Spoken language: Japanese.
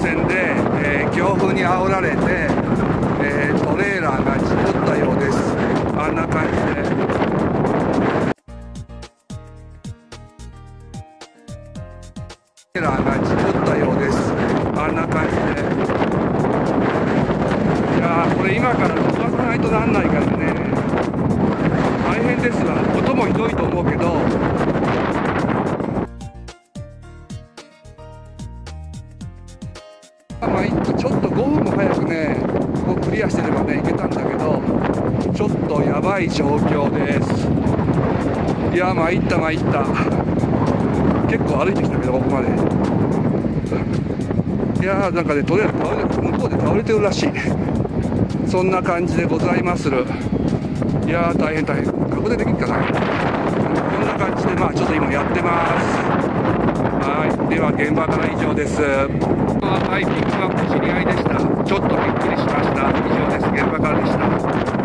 線で、強風に煽られて、トレーラーが事故ったようです。あんな感じで。トレーラーが事故ったようです。あんな感じで。いやー、これ今から飛ばさないとなんないからね。大変ですわ。音もひどいと思うけど。まあ、ちょっと5分も早くね、ここクリアしてればね、行けたんだけど、ちょっとやばい状況です。いや、参った。結構歩いてきたけど、ここまで。いやー、なんかね、とりあえず向こうで倒れてるらしい。そんな感じでございまする。いやー、大変。確定できるかな。こんな感じで、まあ、ちょっと今やってます。はい、では現場から以上です。はい、ピックアップ知り合いでした。ちょっとびっくりしました。以上です。現場からでした。